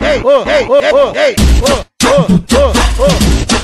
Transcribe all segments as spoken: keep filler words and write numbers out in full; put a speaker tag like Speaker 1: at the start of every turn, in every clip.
Speaker 1: hey, oh, hey, oh, oh, hey, oh, oh, oh, oh.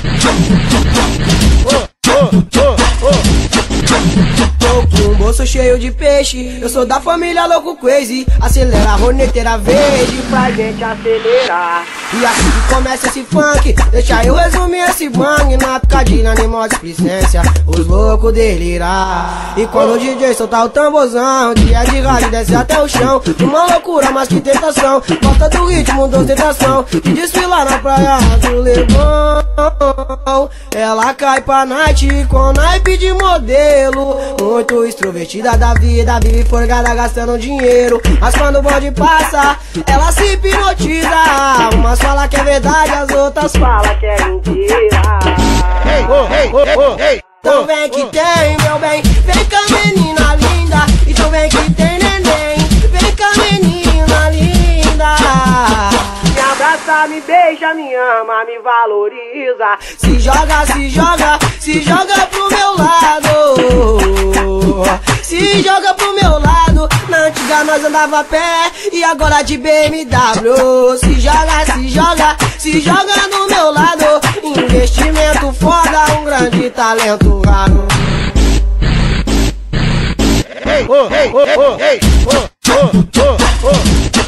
Speaker 2: Tô com um bolso cheio de peixe, eu sou da família Louco Crazy. Acelera a roneteira verde pra gente acelerar. E assim que começa esse funk, deixa eu resumir esse bang. Na picadilha, animal de displicência, os loucos delirar. E quando o D J soltar o tamborzão, dia de rádio desce até o chão. Uma loucura, mas que tentação, gosta do ritmo da ostentação. E desfilar na praia do Leblon. Ela cai pra night com naipe de modelo, muito extrovertida da vida, vive forgada gastando dinheiro. Mas quando o bonde passa, ela se hipnotiza. Umas fala que é verdade, as outras fala que é mentira.
Speaker 1: Hey, oh, hey, oh, oh, hey.
Speaker 2: Então vem que tem, meu bem, vem cá menina linda. Então vem que tem neném, vem cá menina linda. Me abraça, me beija, me ama, me valoriza. Se joga, se joga, se joga pro meu lado. Se joga pro meu lado. Na antiga nós andava a pé e agora de B M W. Se joga, se joga, se joga no meu lado. Investimento foda, um grande talento raro.
Speaker 1: Hey, oh, hey, oh, oh, hey, oh, oh, oh, oh.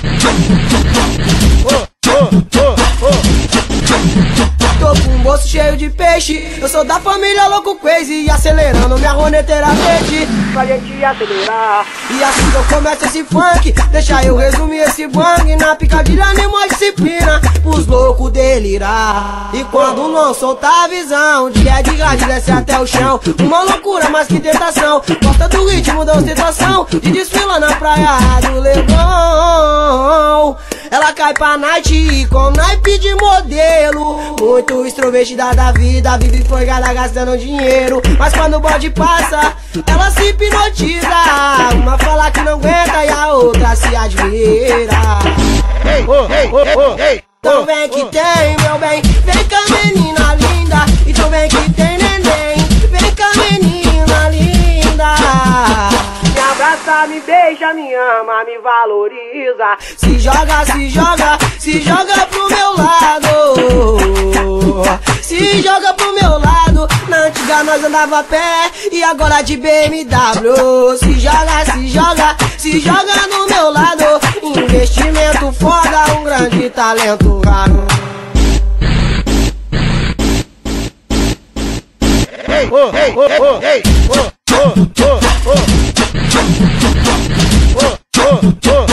Speaker 2: Tô com um bolso cheio de peixe, eu sou da família Louco Crazy. Acelerando minha roneteira verde pra gente acelerar. E assim que eu começo esse funk, deixa eu resumir esse bang. Na picadilha, anima disciplina, pros loucos delirar. E quando não soltar a visão, de é de rádio desce até o chão. Uma loucura, mas que tentação, gosta do ritmo da ostentação. De desfila na praia do Leblon. Ela cai pra night com naipe de modelo, muito extrovertida da vida, vive forgada gastando dinheiro. Mas quando o bode passa, ela se hipnotiza. Uma fala que não aguenta e a outra se admira.
Speaker 1: Hey, oh, hey, oh, oh, hey.
Speaker 2: Então vem que tem, meu bem, vem cá menina linda. Então vem que tem neném, vem cá menina linda. Me abraça, me beija, me ama, me valoriza. Se joga, se joga, se joga pro meu lado. Se joga pro meu lado. Na antiga nós andava a pé e agora de B M W. Se joga, se joga, se joga no meu lado. Investimento foda, um grande talento raro.
Speaker 1: Hey, oh, hey, oh, oh, hey, oh, oh, oh, oh. Oh, oh, oh.